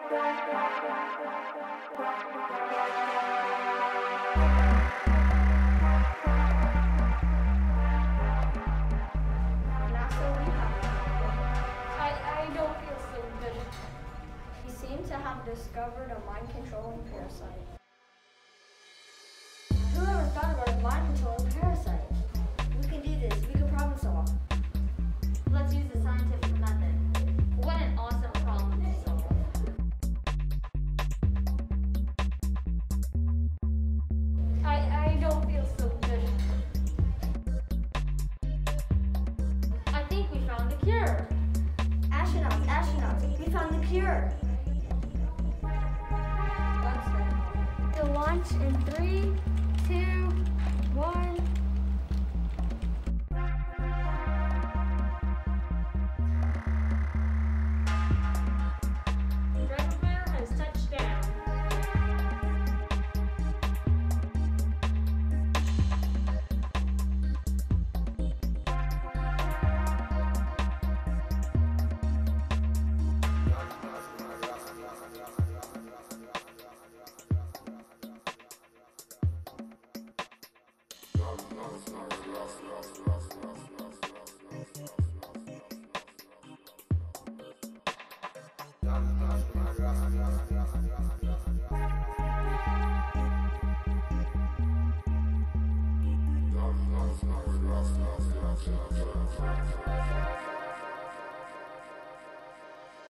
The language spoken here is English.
I don't feel so good. We seem to have discovered a mind-controlling parasite. Who ever thought about a mind-controlling parasite? We can do this. We can problem solve. Let's use the scientific method. What an awesome problem to solve. I don't feel so good. I think we found the cure. Astronauts, we found the cure. To launch in 3, 2, 1. Dragonfire has touched down. No, it's not.